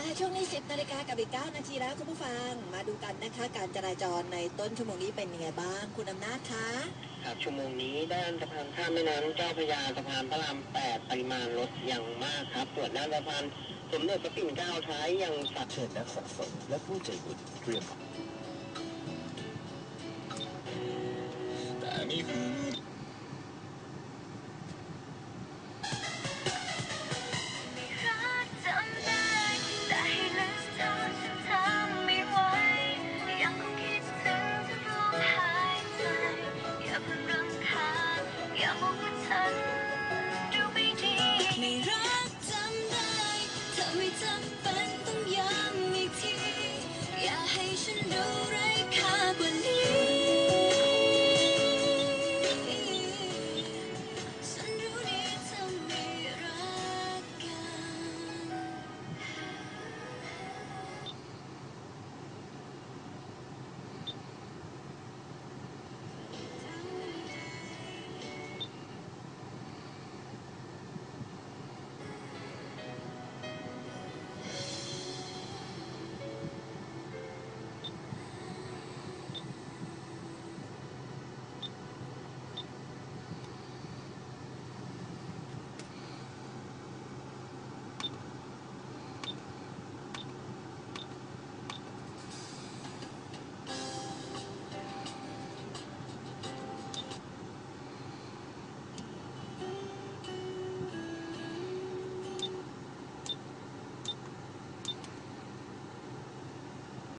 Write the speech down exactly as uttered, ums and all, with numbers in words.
ช่วงนี้สิบนาฬิกากับอีกเก้านาทีแล้วคุณผู้ฟังมาดูกันนะคะการจราจรในต้นชั่วโมงนี้เป็นยังไงบ้างคุณอำนาจคะครับชั่วโมงนี้ด้านสะพานข้ามแม่น้ำเจ้าพระยาสะพานพระรามแปดปริมาณรถยังมากครับส่วนด้านสะพานสมเด็จพระปิ่นเกล้าท้ายยังสัดเชิญนักสะสมและผู้ใจบุญเตรียมแต่นี่คือไม่รักจำได้เธอไม่จำเป็นต้องย้ำอีกทีอย่าให้ฉันดูไร้ค่ากว่านี้